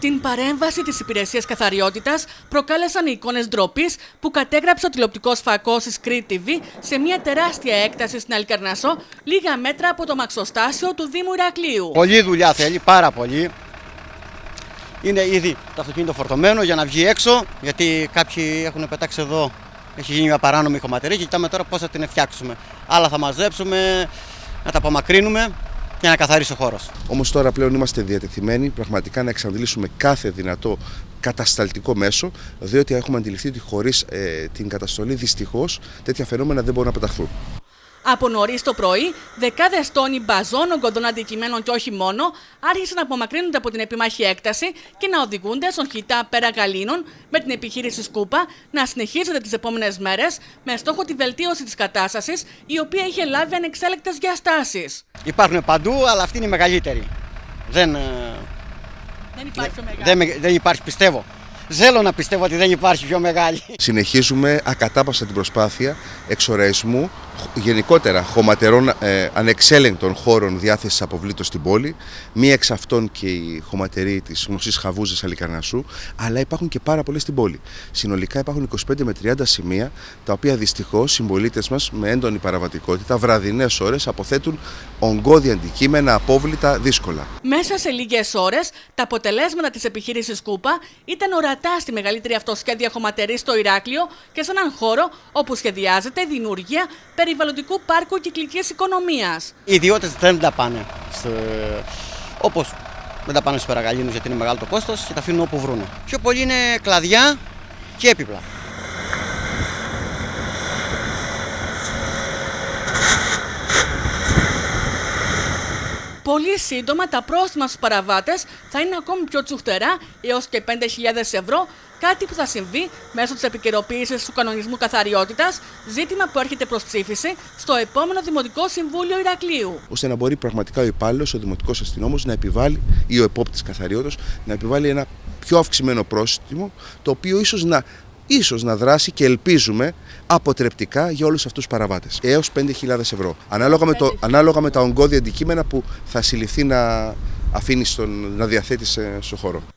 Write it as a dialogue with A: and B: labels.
A: Την παρέμβαση της υπηρεσίας καθαριότητας προκάλεσαν οι εικόνες ντροπής που κατέγραψε ο τηλεοπτικός φακός της Crete TV σε μια τεράστια έκταση στην Αλικαρνασσό, λίγα μέτρα από το μαξοστάσιο του Δήμου Ηρακλείου.
B: Πολλή δουλειά θέλει, πάρα πολύ. Είναι ήδη το αυτοκίνητο φορτωμένο για να βγει έξω, γιατί κάποιοι έχουν πετάξει εδώ, έχει γίνει μια παράνομη χωματερή και κοιτάμε τώρα πώς θα την φτιάξουμε. Άλλα θα μαζέψουμε, να τα απομακρύνουμε για να καθαρίσει ο χώρος.
C: Όμως τώρα πλέον είμαστε διατεθειμένοι πραγματικά να εξαντλήσουμε κάθε δυνατό κατασταλτικό μέσο, διότι έχουμε αντιληφθεί ότι χωρίς την καταστολή δυστυχώς τέτοια φαινόμενα δεν μπορούν να πεταχθούν.
A: Από νωρίς το πρωί, δεκάδες τόνοι μπαζών, ογκωδών αντικειμένων και όχι μόνο, άρχισαν να απομακρύνονται από την επιμάχη έκταση και να οδηγούνται στον χιτά πέρα γαλήνων, με την επιχείρηση Σκούπα να συνεχίζεται τις επόμενες μέρες με στόχο τη βελτίωση της κατάστασης, η οποία είχε λάβει ανεξέλεγκτες διαστάσεις.
B: Υπάρχουν παντού, αλλά αυτή είναι η μεγαλύτερη. Δεν
A: υπάρχει πιο μεγάλη.
B: Δεν υπάρχει, πιστεύω. Θέλω να πιστεύω ότι δεν υπάρχει πιο μεγάλη.
C: Συνεχίζουμε ακατάπαυστα την προσπάθεια εξοραϊσμού γενικότερα χωματερών ανεξέλεγκτων χώρων διάθεσης αποβλήτων στην πόλη. Μία εξ αυτών και η χωματερή της γνωστής Χαβούζας Αλικαρνασσού, αλλά υπάρχουν και πάρα πολλές στην πόλη. Συνολικά υπάρχουν 25 με 30 σημεία, τα οποία δυστυχώς οι συμπολίτες μας με έντονη παραβατικότητα βραδινές ώρες αποθέτουν ογκώδη αντικείμενα, απόβλητα δύσκολα.
A: Μέσα σε λίγες ώρες, τα αποτελέσματα της επιχείρησης Σκούπα ήταν ορατά στη μεγαλύτερη αυτοσχέδια χωματερή στο Ηράκλειο και σε έναν χώρο όπου σχεδιάζεται η δημιουργία περιβαλλοντικού πάρκου κυκλικής οικονομίας.
B: Οι ιδιώτες δεν τα πάνε, όπως δεν τα πάνε στους περαγαλήνους γιατί είναι μεγάλο το κόστος και τα αφήνουν όπου βρούνε. Πιο πολύ είναι κλαδιά και έπιπλα.
A: Πολύ σύντομα τα πρόστιμα στους παραβάτες θα είναι ακόμη πιο τσουχτερά, έως και 5.000 ευρώ, κάτι που θα συμβεί μέσω της επικαιροποίησης του κανονισμού καθαριότητας, ζήτημα που έρχεται προς ψήφιση στο επόμενο Δημοτικό Συμβούλιο Ηρακλείου.
C: Ώστε να μπορεί πραγματικά ο υπάλληλος, ο δημοτικός αστυνόμος να επιβάλλει, ή ο επόπτης καθαριότητας, να επιβάλλει ένα πιο αυξημένο πρόστιμο, το οποίο ίσως να δράσει και ελπίζουμε αποτρεπτικά για όλους αυτούς τους παραβάτες. Έως 5.000 ευρώ. Ανάλογα με τα ογκώδη αντικείμενα που θα συλληφθεί να αφήνει να διαθέτει στο χώρο.